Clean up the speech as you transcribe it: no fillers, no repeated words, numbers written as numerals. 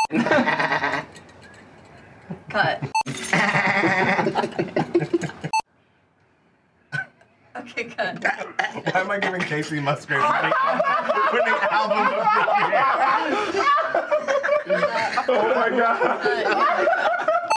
Cut. Okay, cut. Why am I giving Casey Musgrave winning album of the year? Oh my god.